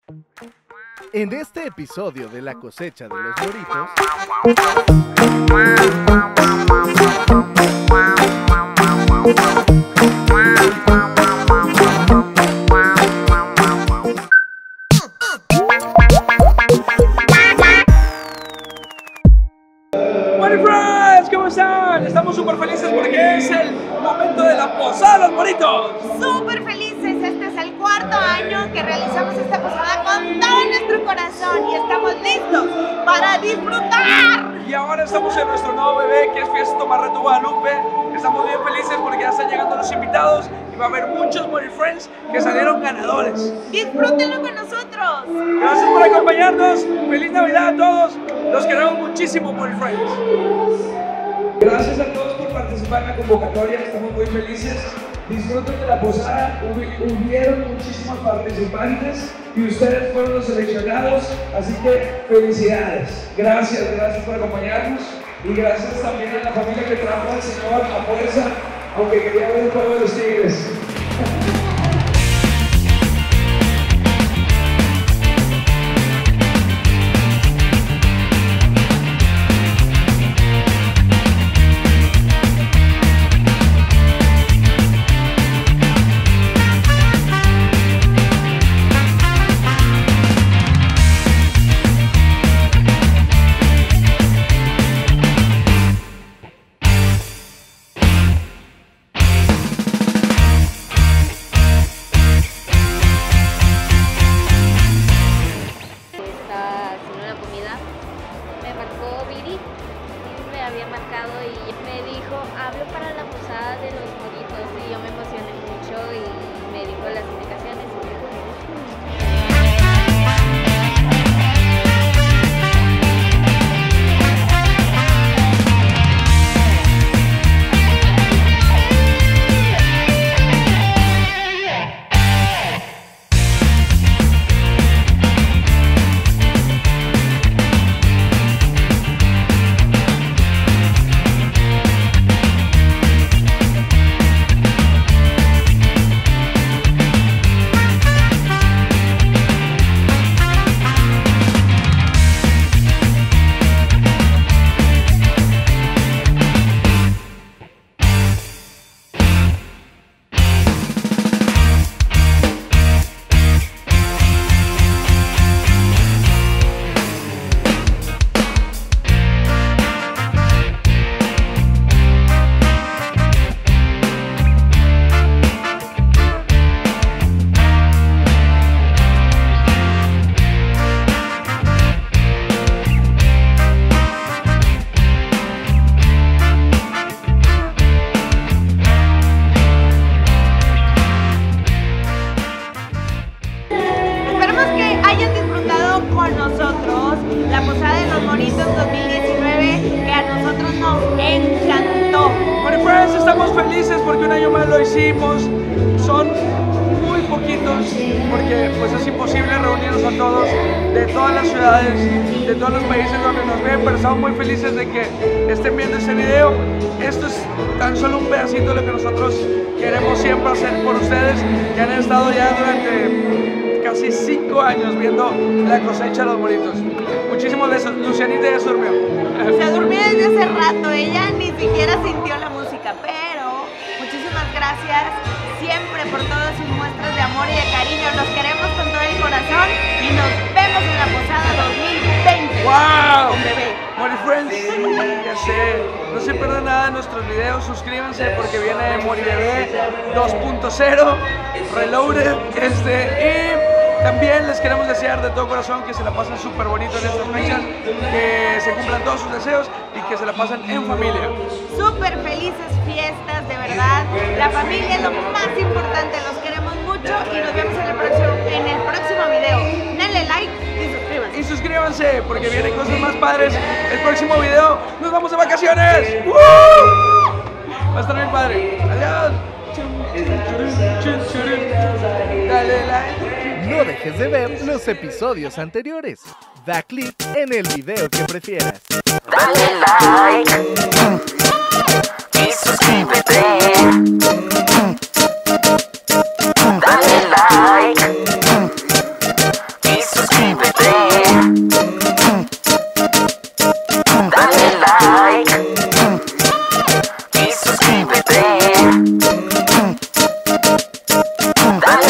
En este episodio de la cosecha de los Moritos, Money Friends, ¿cómo están? Estamos súper felices porque es el momento de la posada de los Moritos. Súper felices, este es el cuarto año que realizamos esta posada con todo nuestro corazón y estamos listos para disfrutar. Y ahora estamos en nuestro nuevo bebé que es Fiesta Tomarreto Guadalupe. Estamos bien felices porque ya están llegando los invitados y va a haber muchos Money Friends que salieron ganadores. Disfrútenlo con nosotros. Gracias por acompañarnos. Feliz Navidad a todos. Los queremos muchísimo, Money Friends. Gracias a todos por participar en la convocatoria. Estamos muy felices. Disfruten de la posada. Hubieron muchísimos participantes y ustedes fueron los seleccionados. Así que felicidades. Gracias por acompañarnos. Y gracias también a la familia que trajo al Señor a fuerza, aunque quería ver el juego de los Tigres. Había marcado y me dijo, hablo para la posada de los Moritos, y yo me emocioné mucho y me dijo las indicaciones y me nosotros la posada de los Moritos 2019 que a nosotros nos encantó. Money Friends, estamos felices porque un año más lo hicimos. Son muy poquitos porque pues es imposible reunirnos a todos de todas las ciudades, de todos los países donde nos ven, pero estamos muy felices de que estén viendo este video. Esto es tan solo un pedacito de lo que nosotros queremos siempre hacer por ustedes que han estado ya durante casi 5 años viendo la cosecha de los Moritos. Muchísimos besos. Lucianita ya se durmió. Se durmió desde hace rato, ella ni siquiera sintió la música, pero muchísimas gracias siempre por todas sus muestras de amor y de cariño. Los queremos con todo el corazón y nos vemos en la posada 2020. ¡Wow! Con bebé. Money Friends, ya sé, no se pierdan nada de nuestros videos, suscríbanse porque viene Money Bebé 2.0 Reloaded, y también les queremos desear de todo corazón que se la pasen súper bonito en estas fechas, que se cumplan todos sus deseos y que se la pasen en familia. Súper felices fiestas, de verdad. La familia es lo más importante, los queremos mucho y nos vemos en el próximo video. Denle like y suscríbanse. Y suscríbanse porque vienen cosas más padres. El próximo video nos vamos de vacaciones. ¡Woo! Va a estar bien padre. Adiós. Dale like. no dejes de ver los episodios anteriores. Da clic en el video que prefieras. Dale like.